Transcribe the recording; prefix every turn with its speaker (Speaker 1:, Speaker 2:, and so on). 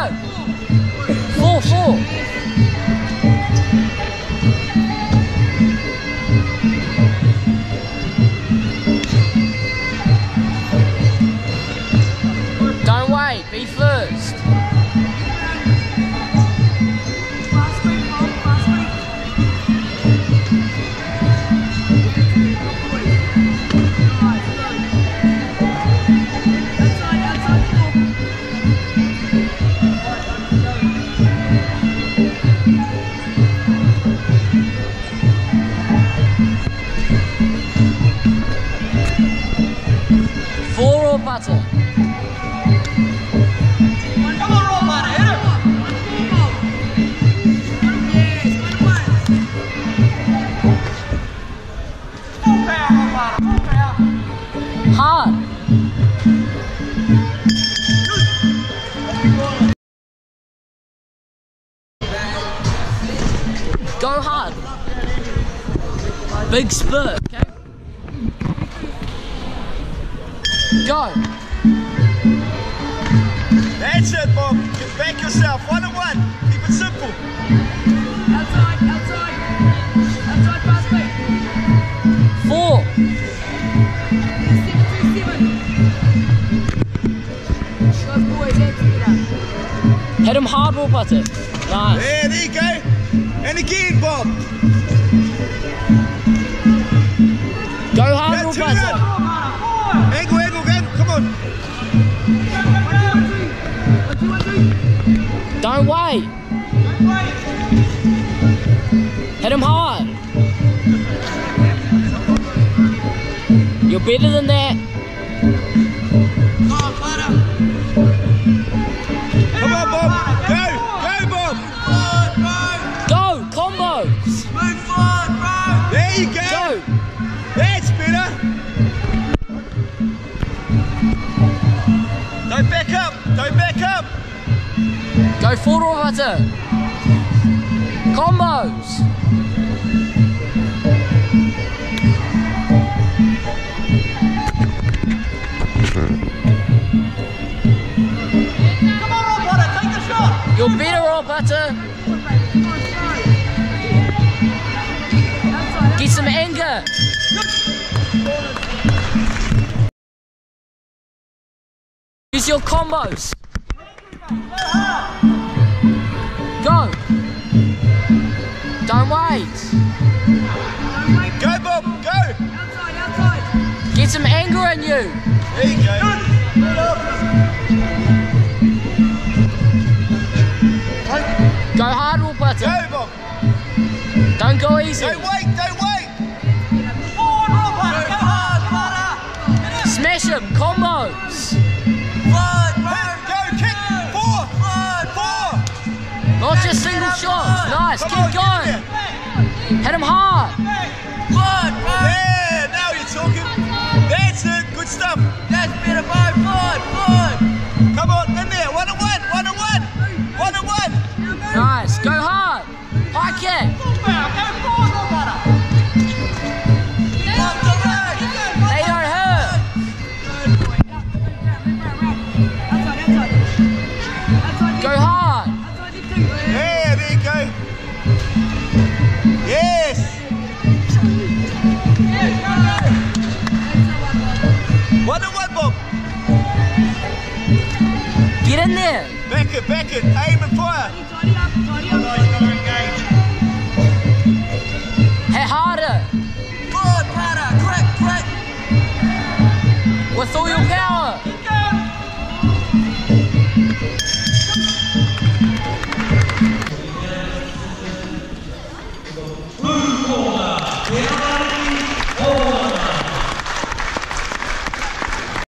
Speaker 1: Four, four. Don't wait, be first. Four or butter.
Speaker 2: Come on, roll butter, hit him. Full power, roll butter, full power.
Speaker 1: Hard. Go hard. Big spurt, okay? Go.
Speaker 3: That's it, Bob. Get back yourself. 1-on-1. Keep it simple.
Speaker 2: Outside, outside. Outside, fast break.
Speaker 1: Four.
Speaker 2: 7-2-7. Go, boys, that's better.
Speaker 1: Hit him hard, roll butter. Nice.
Speaker 3: There you go. And again, Bob.
Speaker 1: Go hard, roll
Speaker 3: Two
Speaker 1: butter.
Speaker 3: in. Angle, angle, angle. Come on.
Speaker 2: 1-2-1-2.
Speaker 1: Don't wait. Hit him hard. You're better than that.
Speaker 3: Come on, Bob. Go. Go, Bob.
Speaker 1: Go, combos.
Speaker 2: Move forward, bro.
Speaker 3: There you go.
Speaker 1: Go.
Speaker 3: That's better. Don't back up. Don't back up.
Speaker 1: Go forward or butter. Combos.
Speaker 2: Come on, roll butter, take the shot.
Speaker 1: You're better, roll butter. Get some anger. Use your combos. Go. Don't wait.
Speaker 3: Go, Bob. Go.
Speaker 2: Outside, outside.
Speaker 1: Get some anger in you.
Speaker 3: There you go.
Speaker 1: Go hard, roll butter.
Speaker 3: Go, Bob.
Speaker 1: Don't go easy.
Speaker 3: Don't wait. Don't wait.
Speaker 2: Forward, roll butter, go hard, butter.
Speaker 1: Smash him. Combos.
Speaker 2: Forward, bro.
Speaker 3: Go. Kick. 4. 4.
Speaker 1: Not just single shots. Nice.
Speaker 3: Come
Speaker 1: Keep
Speaker 3: on, get in
Speaker 1: going.
Speaker 3: there.
Speaker 1: Hit him hard.
Speaker 2: Forward, bro.
Speaker 3: There. Now you're talking. That's it. Good stuff.
Speaker 2: That's better, bro. Forward, forward.
Speaker 3: Come on. In there. 1-on-1. 1-on-1. 1-on-1.
Speaker 1: Nice. Go hard. High kick.
Speaker 2: Full power, go forward, roll butter.
Speaker 1: They don't hurt. Go hard.
Speaker 3: Yeah, there you go. Yes. 1-on-1, Bob.
Speaker 1: Get in there.
Speaker 3: Back it, back it. Aim and fire.
Speaker 1: Hit harder.
Speaker 2: Forward, butter, quick, quick.
Speaker 1: With all your